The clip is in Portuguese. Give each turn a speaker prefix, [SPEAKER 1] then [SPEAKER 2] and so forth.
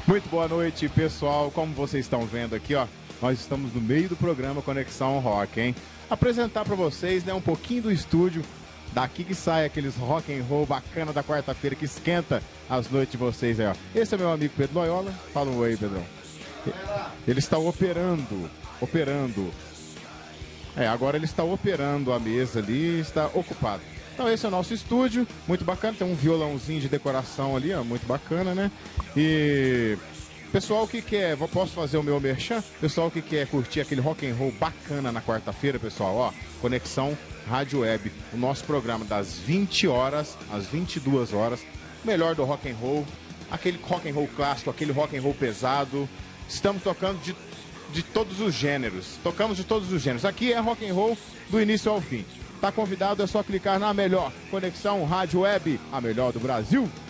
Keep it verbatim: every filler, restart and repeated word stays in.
[SPEAKER 1] Muito boa noite, pessoal. Como vocês estão vendo aqui, ó, nós estamos no meio do programa Conexão Rock, hein? Apresentar para vocês, né, um pouquinho do estúdio, daqui que sai aqueles rock and roll bacana da quarta-feira que esquenta as noites de vocês aí, ó. Esse é meu amigo Pedro Loyola. Fala um oi, Pedrão. Ele está operando, operando. É, agora ele está operando a mesa ali, está ocupado. Então esse é o nosso estúdio, muito bacana, tem um violãozinho de decoração ali, ó, muito bacana, né? E pessoal que quer, posso fazer o meu merchan? Pessoal que quer curtir aquele rock and roll bacana na quarta-feira, pessoal, ó, Conexão Rádio Web, o nosso programa das vinte horas às vinte e duas horas, melhor do rock and roll, aquele rock and roll clássico, aquele rock and roll pesado. Estamos tocando de, de todos os gêneros, tocamos de todos os gêneros. Aqui é rock and roll do início ao fim. Tá convidado, é só clicar na melhor Conexão Rádio Web, a melhor do Brasil.